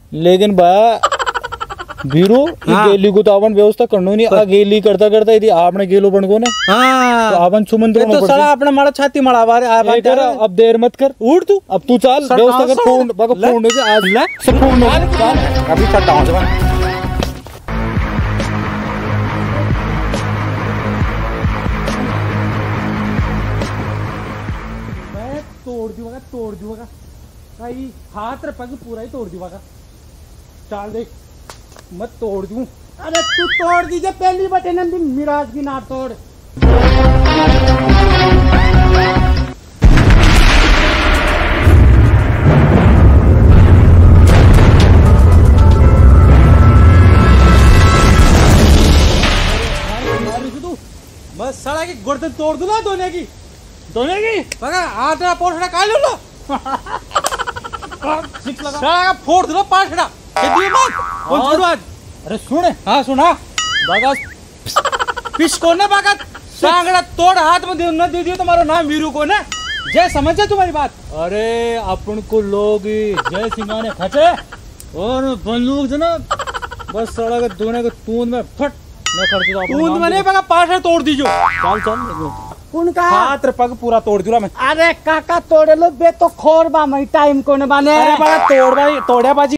लेकिन बा वीरू गेली को तो अपन व्यवस्था करनो नहीं आ गेली करता करता यदि आपने गेलो बन को ना तो अपन सुमंत्र तो साला अपने मारा छाती मड़ा बारे अब देर मत कर उठ तू अब तू चल व्यवस्था कर फोन बाका फोन से आज ले सब फोन में चल अभी चलता हूं जवान मैं तोड़ दूंगा भाई हाथ रे पग पूरा ही तोड़ दूंगा चल देख मत तोड़ दूं। अरे तू तोड़ दीजिए पहली बटे नंदी मिराज की ना तोड़। बस साला की गर्दन तोड़ दूं ना दोने की बगा आधा पोछड़ा काट लो साला का फोड़ दो पाछड़ा दिए मत कौन छोड़ो आज। अरे सुन हाँ सुना बगा पिस को ना बगा सांगड़ा तोड़ हाथ में दे दियो तुम्हारा नाम वीरू को ना जय समझे तुम्हारी बात। अरे अपन को लोग जय सिंगाने खचे और बंदूक जो ना बस साला के दोने के तूंद में फट न कर दो तूंद में नहीं बगा पाछड़ा तोड़ दीजो चल चल उनका हाथ रे पग पूरा तोड़ दूला मैं। अरे काका तोड़ लो बे तो खोर बा मई टाइम को न बाने। अरे बगा तोड़ भाई तोड़या बाजी